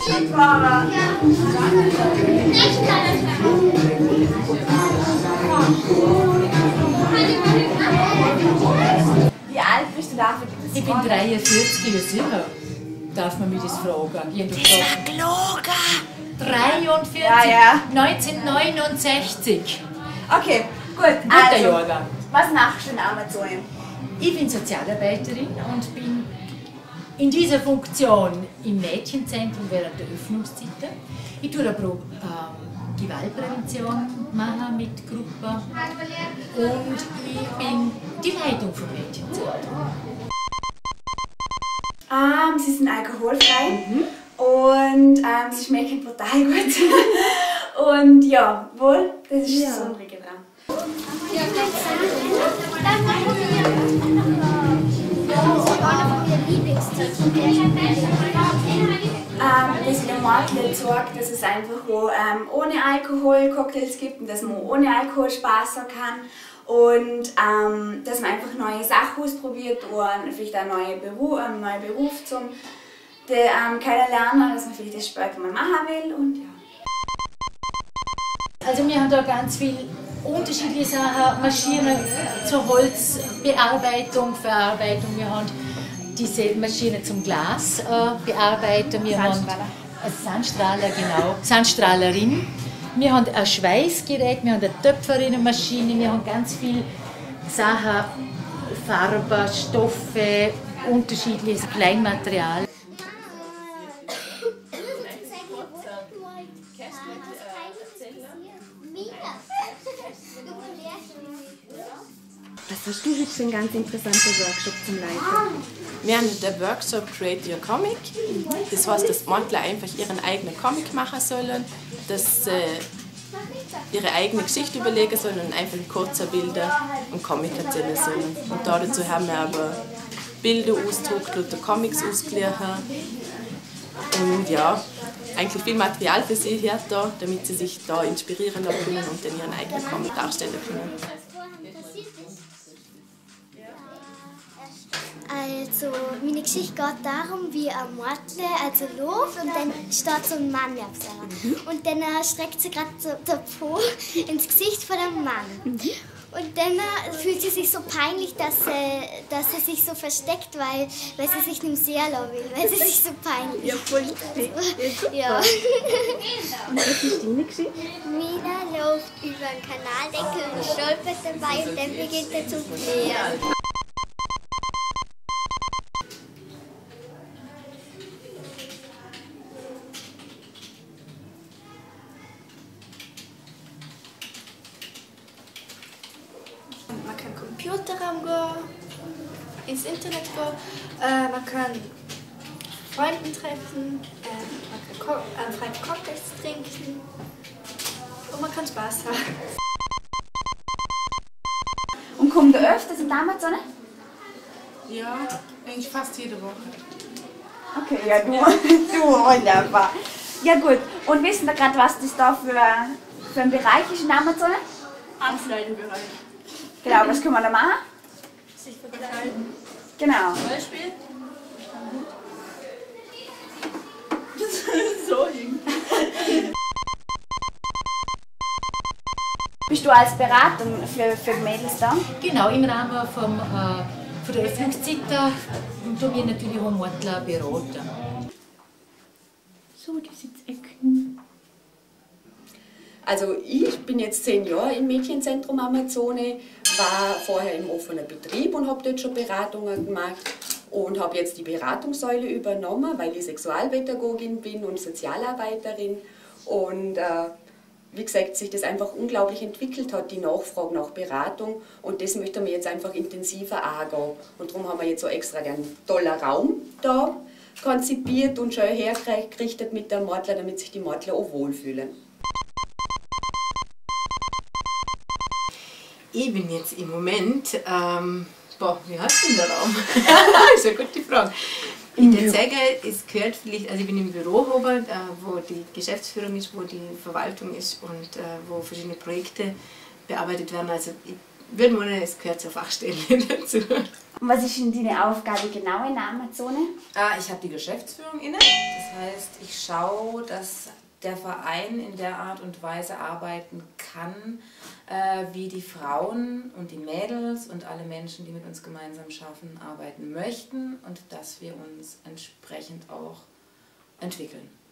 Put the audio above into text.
Wie alt bist du da? Ich bin 43, ja sicher. Darf man mich das fragen? Das war gelogen! 43, Ja. 1969. Okay, gut. Guter Jahrgang. Was machst du in Amazon? Ich bin Sozialarbeiterin und bin in dieser Funktion im Mädchenzentrum während der Öffnungszeiten. Ich tue aber auch Gewaltprävention machen mit Gruppen und ich bin die Leitung vom Mädchenzentrum. Sie sind alkoholfrei und sie schmecken total gut. Und ja, wohl, das ist das Besondere dran. Das in der Marke sorgt, dass es einfach auch, ohne Alkohol Cocktails gibt und dass man ohne Alkohol Spaß haben kann. Und dass man einfach neue Sachen ausprobiert oder vielleicht einen neuen Beruf zum kennenlernen, dass man vielleicht das später mal machen will. Und, ja. Also wir haben da ganz viele unterschiedliche Sachen, Maschinen zur Holzbearbeitung, Verarbeitung. Wir haben diese Maschine zum Glas bearbeiten. Wir haben eine Sandstrahler, genau, Sandstrahlerin. Wir haben ein Schweißgerät, wir haben eine Töpferinnenmaschine, wir haben ganz viele Sachen, Farben, Stoffe, unterschiedliches Kleinmaterial. Was hast du heute für einen ganz interessanten Workshop zum Leiten? Wir haben den Workshop Create Your Comic. Das heißt, dass die Modler einfach ihren eigenen Comic machen sollen, dass sie ihre eigene Geschichte überlegen sollen und einfach in kurzen Bildern einen Comic erzählen sollen. Und dazu haben wir aber Bilder ausgedruckt oder Comics ausgeglichen. Und ja, eigentlich viel Material für sie hier da, damit sie sich da inspirieren lassen können und dann ihren eigenen Comic darstellen können. Also, meine Geschichte geht darum, wie ein Mädchen also läuft und dann steht so ein Mann neben ihr. Und dann streckt sie gerade so den Po ins Gesicht von dem Mann. Und dann fühlt sie sich so peinlich, dass sie sich so versteckt, weil sie sich nicht sehen lassen will, weil sie sich so peinlich Ja, voll. ja. Und was ist deine Geschichte? Mina läuft über den Kanaldeckel und stolpert dabei und dann beginnt er zu fliehen. Man kann Computerraum gehen, ins Internet gehen, man kann Freunde treffen, man kann freie Cocktails trinken und man kann Spaß haben. Und kommt ihr öfters in die Amazon? Ja, eigentlich fast jede Woche. Okay, ja, du wunderbar. Ja gut, und wissen wir gerade, was das da für ein Bereich ist in Amazon? Anzeigenbereich. Genau, was können wir da machen? Sich verkleiden. Genau. Beispiel? So hin. Bist du als Beratung für die Mädels da? Genau, im Rahmen von der Öffnungszeit tun wir natürlich auch Mädchen beraten. So, die Sitzecken. Also ich bin jetzt 10 Jahre im Mädchenzentrum Amazone, war vorher im offenen Betrieb und habe dort schon Beratungen gemacht und habe jetzt die Beratungssäule übernommen, weil ich Sexualpädagogin bin und Sozialarbeiterin. Und wie gesagt, sich das einfach unglaublich entwickelt hat, die Nachfrage nach Beratung. Und das möchten wir jetzt einfach intensiver angehen. Und darum haben wir jetzt so extra einen tollen Raum da konzipiert und schön hergerichtet mit der Mädler, damit sich die Mädler auch wohlfühlen. Ich bin jetzt im Moment, wie heißt denn der Raum? Das ist eine gute Frage. Ich würde sagen, es gehört vielleicht, also ich bin im Büro oben, wo die Geschäftsführung ist, wo die Verwaltung ist und wo verschiedene Projekte bearbeitet werden. Also Wird man es gehört zur Fachstelle dazu. Und was ist denn deine Aufgabe genau in der Amazone? Ich habe die Geschäftsführung inne. Das heißt, ich schaue, dass der Verein in der Art und Weise arbeiten kann, wie die Frauen und die Mädels und alle Menschen, die mit uns gemeinsam schaffen, arbeiten möchten und dass wir uns entsprechend auch entwickeln.